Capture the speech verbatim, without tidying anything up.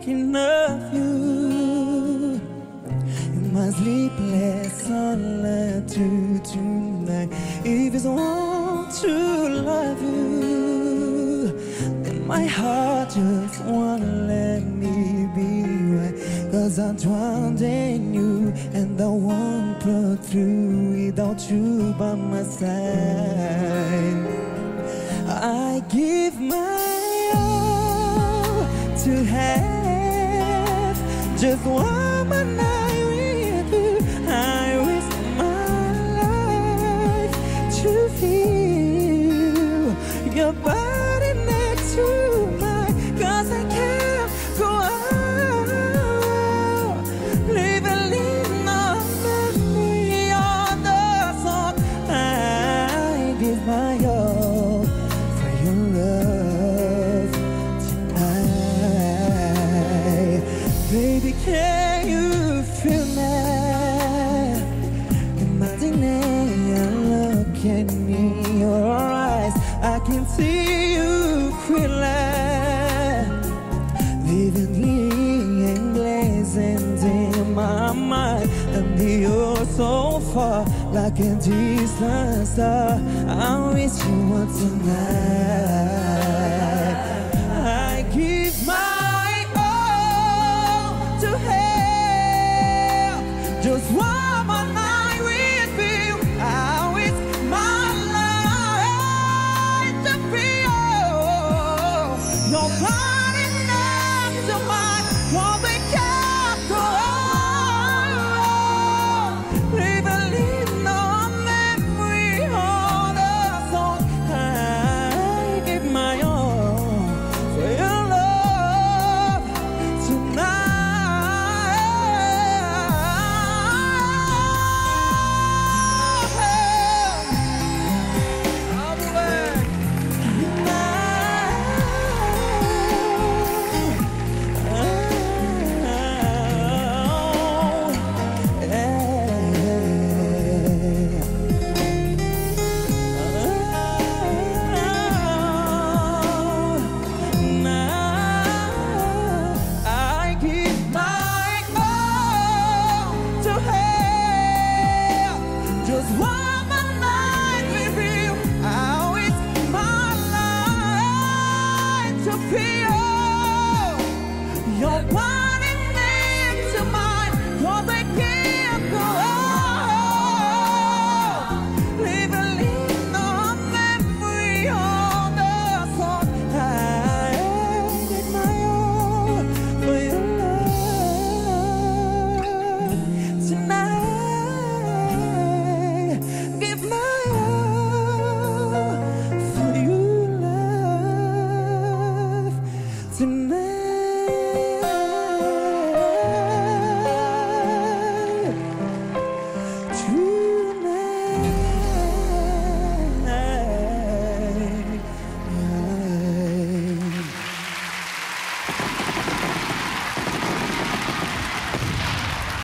thinking of you. In my sleepless solitude tonight, if it's want to love you, then my heart just won't let me be right. Cause I'm drowned in you, and I won't pull through without you by my side. I give my all to have just one more night with you. I risk my life to feel your body next to mine. Cause I can't go on living in a memory on the song. I give my all for your love tonight. Baby, can you feel me? Imagining looking in your eyes, I can see you clearly, vividly emblazoned in my mind. And you're so far, like a distant star. I wish you were tonight.